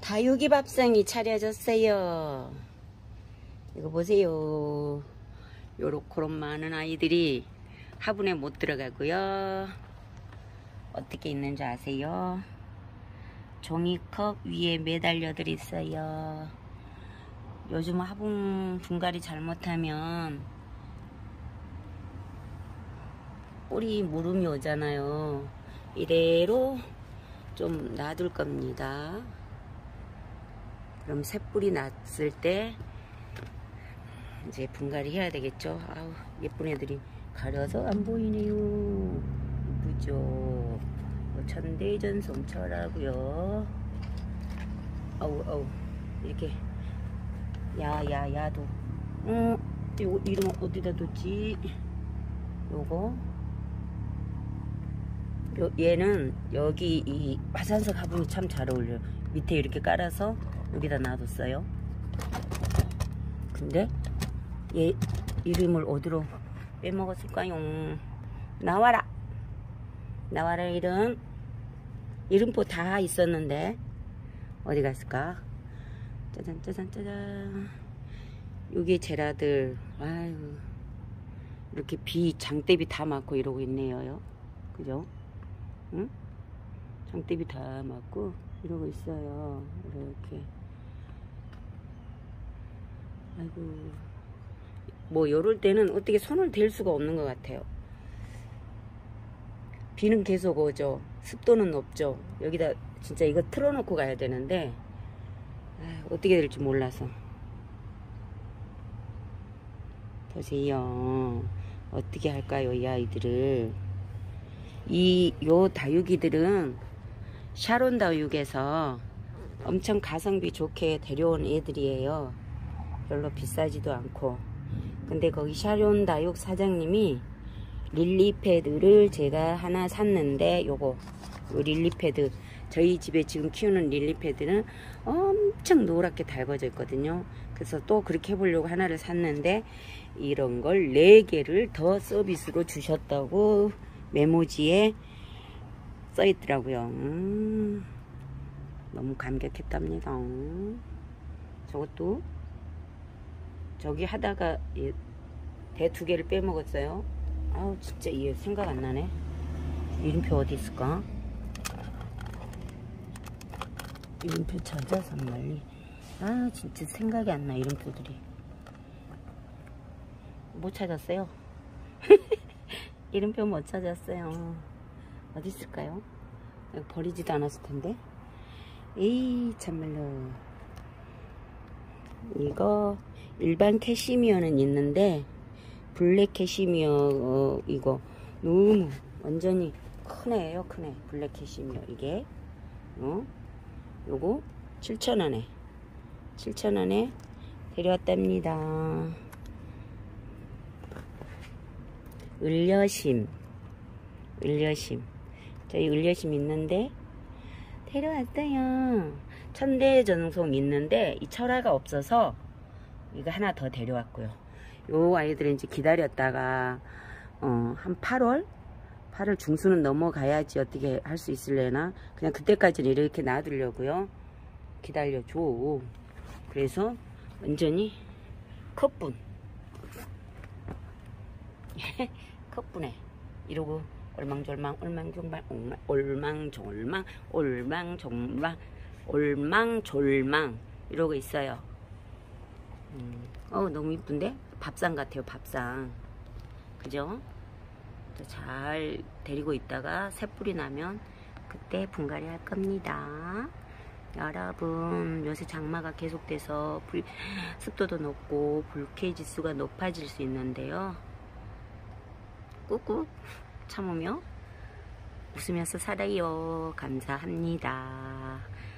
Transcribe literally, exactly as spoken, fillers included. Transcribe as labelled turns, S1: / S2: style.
S1: 다육이 밥상이 차려졌어요. 이거 보세요. 요렇게 많은 아이들이 화분에 못 들어가고요. 어떻게 있는지 아세요? 종이컵 위에 매달려들 있어요. 요즘 화분 분갈이 잘못하면 뿌리 무름이 오잖아요. 이대로 좀 놔둘 겁니다. 그럼 새 뿌리 났을 때 이제 분갈이 해야 되겠죠. 아우, 예쁜 애들이 가려서 안 보이네요. 이쁘죠? 천대전송철하고요. 아우 아우 이렇게 야야 야도 어 이거 이름 어디다 뒀지? 요거 요, 얘는 여기 이 화산석 화분이 참 잘 어울려요. 밑에 이렇게 깔아서 여기다 놔뒀어요. 근데 얘 이름을 어디로 빼먹었을까요? 나와라 나와라. 이름 이름표 다 있었는데 어디 갔을까? 짜잔 짜잔 짜잔. 요게 제라들. 아유, 이렇게 비 장대비 다 맞고 이러고 있네요. 그죠? 응? 장대비 다 맞고 이러고 있어요. 이렇게. 아이고, 뭐 요럴 때는 어떻게 손을 댈 수가 없는 것 같아요. 비는 계속 오죠. 습도는 높죠. 여기다 진짜 이거 틀어놓고 가야 되는데 아, 어떻게 될지 몰라서. 보세요. 어떻게 할까요, 이 아이들을. 이 요 다육이들은 샤론 다육에서 엄청 가성비 좋게 데려온 애들이에요. 별로 비싸지도 않고. 근데 거기 샤론 다육 사장님이 릴리패드를 제가 하나 샀는데, 요거 요 릴리패드, 저희 집에 지금 키우는 릴리패드는 엄청 노랗게 달궈져 있거든요. 그래서 또 그렇게 해보려고 하나를 샀는데 이런 걸 네 개를 더 서비스로 주셨다고 메모지에 써 있더라고요. 음, 너무 감격했답니다. 저것도 저기 하다가 대 두 개를 빼먹었어요. 아우, 진짜 이게 생각 안 나네. 이름표 어디 있을까? 이름표 찾아서 말리. 아, 진짜 생각이 안 나. 이름표들이 못 찾았어요. 이름표 못 찾았어요. 어디 있을까요? 버리지도 않았을 텐데. 에이, 참말로. 이거 일반 캐시미어는 있는데 블랙 캐시미어 어, 이거 너무 완전히 큰 애예요. 큰 애. 블랙 캐시미어 이게 어? 요거 칠천 원에 칠천 원에 데려왔답니다. 을려심 을려심 저희 을려심 있는데 데려왔어요. 천대전송 있는데 이 철화가 없어서 이거 하나 더 데려왔고요. 요 아이들은 이제 기다렸다가 어, 한 팔월 팔월 중순은 넘어가야지 어떻게 할 수 있을래나 그냥 그때까지는 이렇게 놔두려고요. 기다려줘. 그래서 완전히 컵분 컵분에 이러고 올망졸망 올망졸망 올망졸망 올망졸망 올망졸망 이러고 있어요. 음. 어, 너무 이쁜데? 밥상 같아요. 밥상. 그죠? 잘 데리고 있다가 새뿌리 나면 그때 분갈이 할 겁니다. 여러분, 요새 장마가 계속돼서 불, 습도도 높고 불쾌 지수가 높아질 수 있는데요. 꾹꾹 참으며 웃으면서 살아요. 감사합니다.